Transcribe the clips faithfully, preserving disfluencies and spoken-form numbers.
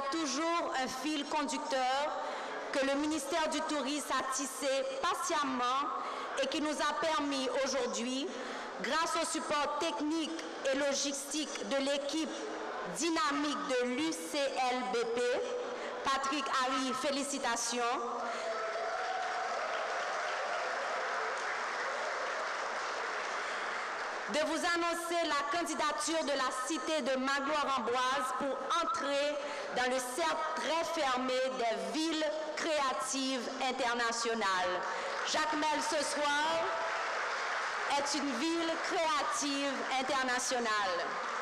toujours un fil conducteur que le ministère du Tourisme a tissé patiemment et qui nous a permis aujourd'hui, grâce au support technique et logistique de l'équipe dynamique de l'U C L B P, Patrick Harry, félicitations, de vous annoncer la candidature de la cité de Magloire-Amboise pour entrer dans le cercle très fermé des villes créatives internationales. Jacmel, ce soir, est une ville créative internationale.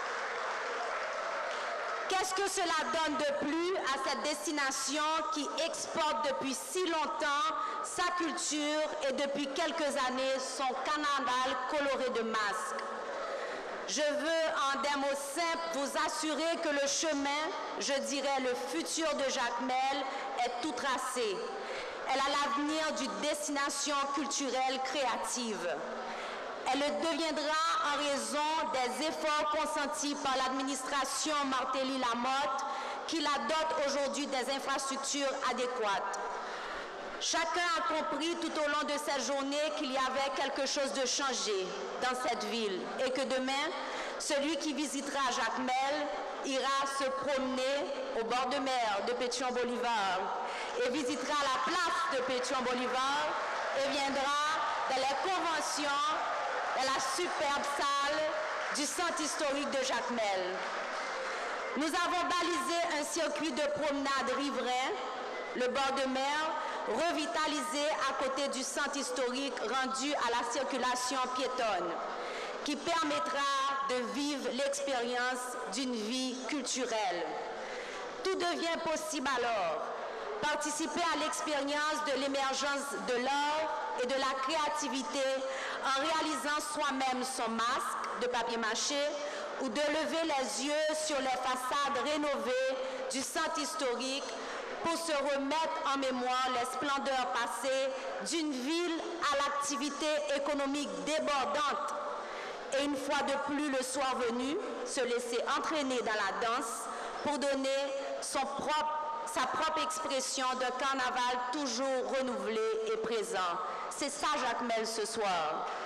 Qu'est-ce que cela donne de plus à cette destination qui exporte depuis si longtemps sa culture et depuis quelques années son carnaval coloré de masques? Je veux en des mots simples vous assurer que le chemin, je dirais le futur de Jacmel, est tout tracé. Elle a l'avenir d'une destination culturelle créative. Elle le deviendra en raison des efforts consentis par l'administration Martelly-Lamotte qui la dote aujourd'hui des infrastructures adéquates. Chacun a compris tout au long de cette journée qu'il y avait quelque chose de changé dans cette ville et que demain, celui qui visitera Jacmel ira se promener au bord de mer de Pétion-Bolivar et visitera la place de Pétion-Bolivar et viendra dans les conventions dans la superbe salle du centre historique de Jacmel. Nous avons balisé un circuit de promenade riverain, le bord de mer, revitalisé à côté du centre historique rendu à la circulation piétonne, qui permettra de vivre l'expérience d'une vie culturelle. Tout devient possible alors. Participer à l'expérience de l'émergence de l'art et de la créativité en réalisant soi-même son masque de papier mâché ou de lever les yeux sur les façades rénovées du centre historique pour se remettre en mémoire les splendeurs passées d'une ville à l'activité économique débordante et une fois de plus le soir venu, se laisser entraîner dans la danse pour donner son propre sa propre expression d'un carnaval toujours renouvelé et présent. C'est ça Jacmel ce soir.